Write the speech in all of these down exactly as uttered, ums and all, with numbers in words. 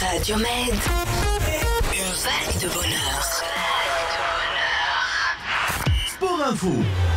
Radio Med, une vague de bonheur. Sport Info.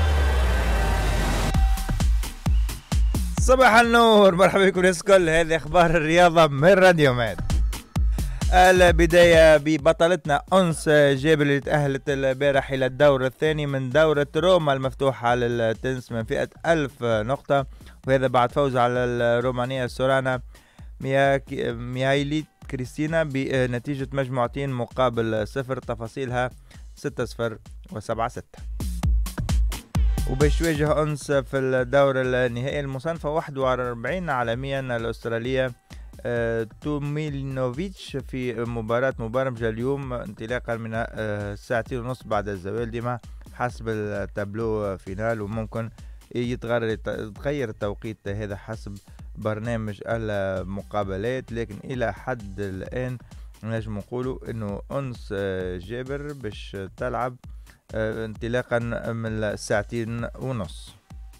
صباح النور، مرحبا بكم الناس الكل. هذه اخبار الرياضه من راديو ماد. البدايه ببطلتنا أنس جابر اللي تأهلت البارح الى الدور الثاني من دورة روما المفتوحه للتنس من فئه ألف نقطه، وهذا بعد فوز على الرومانيه سورانا ميهايليت كريستينا بنتيجه مجموعتين مقابل صفر. تفاصيلها ستة صفر وسبعة ستة. وباش يواجه أنس في الدور النهائي المصنفة واحد وأربعين عالميا الأسترالية آه توميلنوفيتش في مباراة مبرمجة اليوم انطلاقا من آه ساعتين ونص بعد الزوال ديما حسب التابلو فينال، وممكن يتغير يتغير التوقيت هذا حسب برنامج المقابلات، لكن إلى حد الآن نجم نقولوا إنه أنس آه جابر باش تلعب انطلاقا من الساعتين ونص.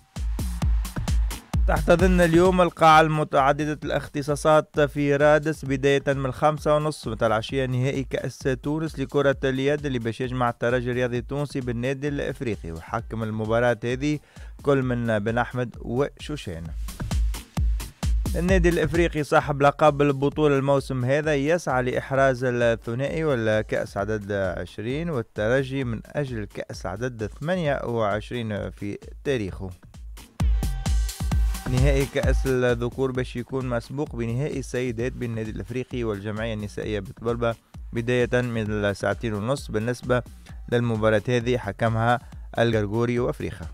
تحتضن اليوم القاعة المتعددة الاختصاصات في رادس بداية من الخامسة ونص متى العشية نهائي كأس تونس لكرة اليد اللي باش يجمع الترجي الرياضي التونسي بالنادي الافريقي، وحكم المباراة هذه كل من بن احمد وشوشان. النادي الافريقي صاحب لقب البطولة الموسم هذا يسعى لإحراز الثنائي والكأس عدد عشرين، والترجي من أجل الكأس عدد ثمانية وعشرين في تاريخه. نهائي كأس الذكور باش يكون مسبوق بنهائي السيدات بين النادي الافريقي والجمعية النسائية بطبلبة بداية من الساعتين ونص. بالنسبة للمباراة هذه حكمها الجرجوري وافريقيا.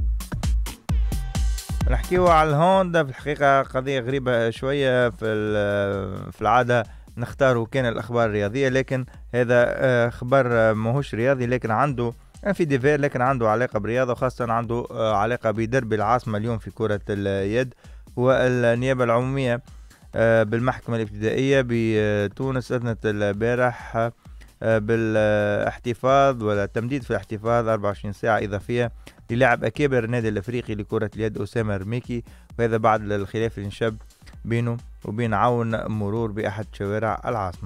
نحكيو على الهوندا، في الحقيقة قضية غريبة شوية، في في العادة نختاروا كان الأخبار الرياضية، لكن هذا خبر ماهوش رياضي لكن عنده في ديفير لكن عنده علاقة بالرياضة، وخاصة عنده علاقة بدرب العاصمة اليوم في كرة اليد. والنيابة العمومية بالمحكمة الابتدائية بتونس أذنت البارح بالاحتفاظ ولا تمديد في الاحتفاظ أربعة وعشرين ساعة إضافية للاعب أكابر النادي الأفريقي لكرة اليد أسامة رميكي، وهذا بعد الخلاف اللي انشب بينه وبين عون مرور بأحد شوارع العاصمة.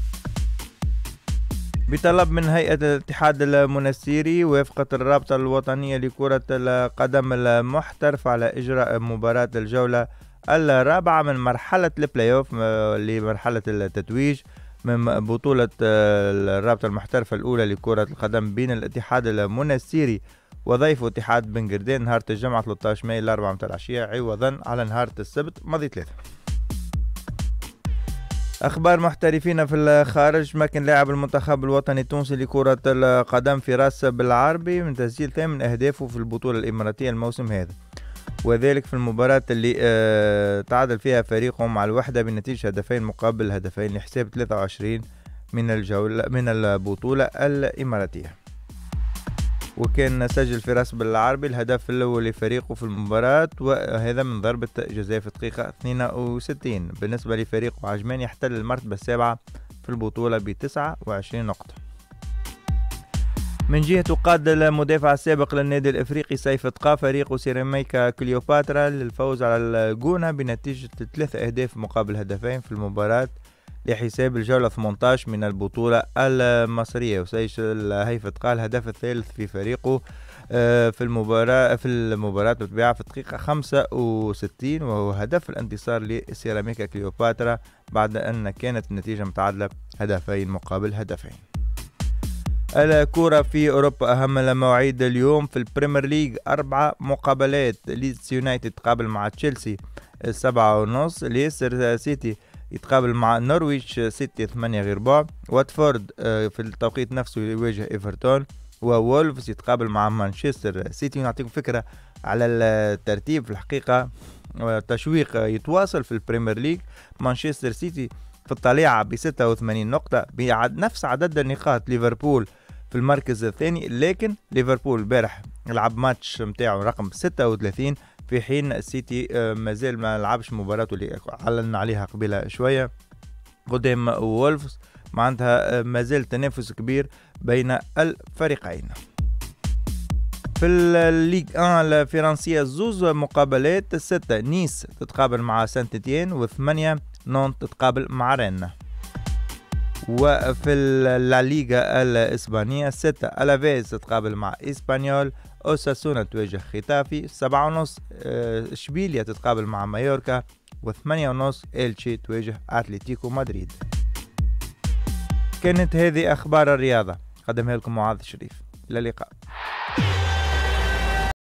بطلب من هيئة الاتحاد المنستيري وافقت الرابطة الوطنية لكرة القدم المحترفة على إجراء مباراة الجولة الرابعة من مرحلة البلاي اوف لمرحلة التتويج من بطولة الرابطة المحترفة الأولى لكرة القدم بين الاتحاد المنستيري وضيفه اتحاد بن قردان نهار الجمعة ثلاثة عشر مايو الأربعة متاع العشية عوضا على نهار السبت ماضي ثلاثة. أخبار محترفين في الخارج. مكن لاعب المنتخب الوطني التونسي لكرة القدم فراس بالعربي من تسجيل ثامن أهدافه في البطولة الإماراتية الموسم هذا، وذلك في المباراة اللي اه تعادل فيها فريقه مع الوحدة بنتيجة هدفين مقابل هدفين لحساب ثلاثة وعشرين من الجولة من البطولة الإماراتية. وكان سجل فراس بالعربي الهدف الأول لفريقه في المباراة، وهذا من ضربة جزاء في الدقيقة اثنين وستين. بالنسبة لفريقه عجمان يحتل المرتبة السابعة في البطولة بتسعة وعشرين نقطة. من جهة قاد المدافع السابق للنادي الافريقي سيف تقى فريق سيراميكا كليوباترا للفوز على الجونة بنتيجة ثلاثة اهداف مقابل هدفين في المباراة لحساب الجولة ثمانية عشر من البطولة المصرية، وسيسجل هيف تقى الهدف الثالث في فريقه في المباراة في المباراة بالطبيعة في الدقيقة خمسة وستين، وهو هدف الانتصار لسيراميكا كليوباترا بعد أن كانت النتيجة متعادلة هدفين مقابل هدفين. الكرة في أوروبا أهم المواعيد اليوم في البريمير ليج أربعة مقابلات. ليدز يونايتد تقابل مع تشيلسي سبعة ونص، ليستر سيتي يتقابل مع نورويتش سيتي ثمانية غير بعد، واتفورد في التوقيت نفسه يواجه إيفرتون، وولفز يتقابل مع مانشستر سيتي. نعطيكم فكرة على الترتيب في الحقيقة تشويق يتواصل في البريمير ليج. مانشستر سيتي في الطليعة بستة وثمانين نقطة بنفس عدد النقاط ليفربول في المركز الثاني، لكن ليفربول البارح لعب ماتش متاعه رقم ستة وثلاثين في حين السيتي مازال ما لعبش مباراته اللي علنا عليها قبل شوية قدام وولفز، معناتها مازال تنافس كبير بين الفريقين. في الليج واحد الفرنسية زوز مقابلات، ستة نيس تتقابل مع سانت إتيان، وثمانية نونت تتقابل مع رين. وفي الليغا الإسبانية ستة ألافيز تتقابل مع إسبانيول، أوساسونا تواجه ختافي، سبعة ونص إشبيليا تتقابل مع مايوركا، وثمانية ونص إلتشي تواجه أتلتيكو مدريد. كانت هذه أخبار الرياضة قدمها لكم معاذ شريف، إلى اللقاء.